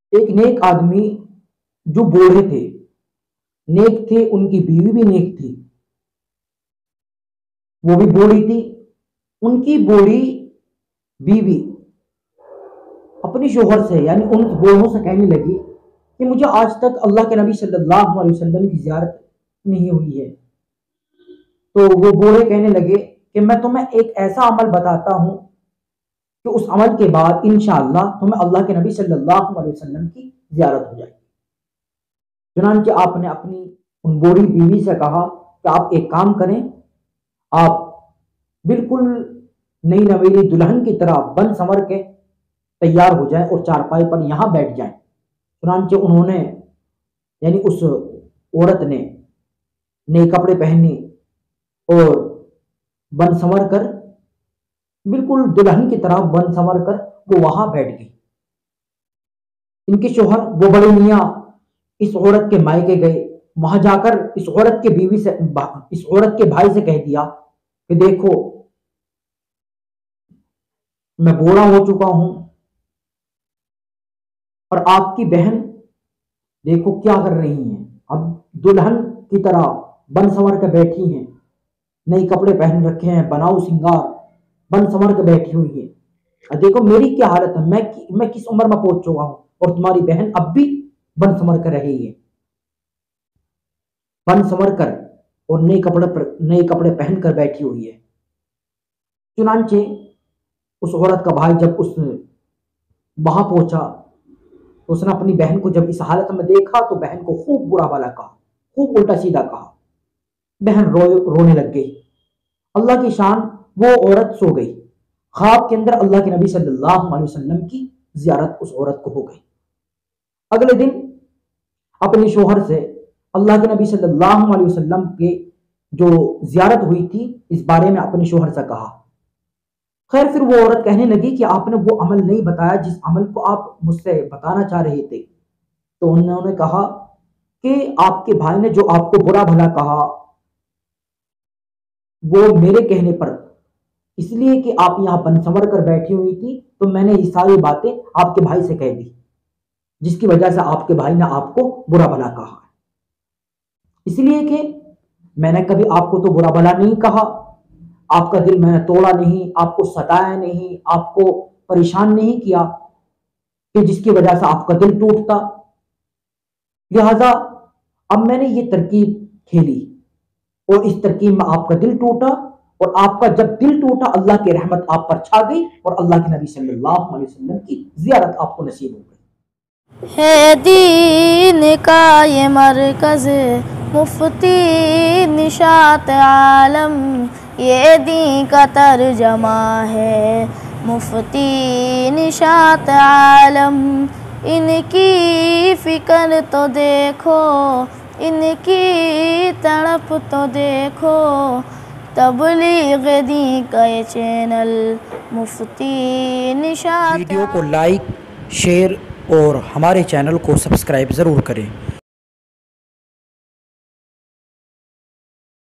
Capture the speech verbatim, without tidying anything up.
एक नेक आदमी जो बूढ़े थे, नेक थे, उनकी बीवी भी नेक थी, वो भी बूढ़ी थी। उनकी बूढ़ी बीवी अपनी शोहर से यानी उन बूढ़ों से कहने लगी कि मुझे आज तक अल्लाह के नबी सल्लल्लाहु अलैहि वसल्लम की ज़ियारत नहीं हुई है। तो वो बूढ़े कहने लगे कि मैं तुम्हें एक ऐसा अमल बताता हूँ कि उस अमल के बाद इंशाअल्लाह तुम्हें अल्लाह के नबी सल्लल्लाहु अलैहि वसल्लम की ज़ियारत हो जाएगी। चुनांचे आपने अपनी उन बूढ़ी बीवी से कहा कि आप एक काम करें, आप बिल्कुल नई नवेली दुल्हन की तरह बन संवर के तैयार हो जाए और चारपाई पर यहाँ बैठ जाए। चुनांचे उन्होंने यानी उस औरत ने नए कपड़े पहने और बन संवर कर बिल्कुल दुल्हन की तरह बन संवर कर वो वहां बैठ गई। इनके शोहर वो बड़े मियाँ इस औरत के मायके गए, वहां जाकर इस औरत के बीवी से इस औरत के भाई से कह दिया कि देखो मैं बूढ़ा हो चुका हूं और आपकी बहन देखो क्या कर रही है, अब दुल्हन की तरह बन संवर के बैठी हैं, नए कपड़े पहन रखे हैं, बनाओ सिंगार, बन संवर के बैठी हुई है। और देखो मेरी क्या हालत है, मैं मैं किस उम्र में पहुंच चुका हूं और तुम्हारी बहन अब भी बन संवर कर रही है, बन संवर कर और नए कपड़े पर नए कपड़े पहनकर बैठी हुई है। चुनांचे उस औरत का भाई जब उस वहां पहुंचा तो उसने अपनी बहन को जब इस हालत में देखा तो बहन को खूब बुरा भला कहा, खूब उल्टा सीधा कहा। बहन रो रोने लग गई। अल्लाह की शान, वो औरत सो गई। ख्वाब के अंदर अल्लाह के नबी सल्लल्लाहु अलैहि वसल्लम की जियारत उस औरत को हो गई। अगले दिन अपने शोहर से अल्लाह के नबी सल्लल्लाहु अलैहि वसल्लम के जो जियारत हुई थी इस बारे में अपने शोहर से कहा। खैर फिर वो औरत कहने लगी कि आपने वो अमल नहीं बताया जिस अमल को आप मुझसे बताना चाह रहे थे। तो उन्होंने कहा कि आपके भाई ने जो आपको बुरा भला कहा वो मेरे कहने पर, इसलिए कि आप यहाँ बन संवर कर बैठी हुई थी तो मैंने ये सारी बातें आपके भाई से कह दी, जिसकी वजह से आपके भाई ने आपको बुरा भला कहा। इसलिए कि मैंने कभी आपको तो बुरा भला नहीं कहा, आपका दिल मैंने तोड़ा नहीं, आपको सताया नहीं, आपको परेशान नहीं किया कि जिसकी वजह से आपका दिल टूटता। लिहाजा अब मैंने ये तरकीब खेली और इस तरकीब में आपका दिल टूटा और आपका जब दिल टूटा अल्लाह की रहमत आप पर छा गई और अल्लाह के नबी सल्लल्लाहु अलैहि वसल्लम की जियारत आपको नसीब हो गई। है दीन का ये मरकज मुफ्ती निशात आलम, ये दीन का तर्जमा है मुफ्ती निशात आलम। इनकी फिक्र तो देखो, इनकी तड़प तो देखो, तबलीग दीन का ये चैनल मुफ्ती निशात। वीडियो को लाइक, शेयर और हमारे चैनल को सब्सक्राइब ज़रूर करें।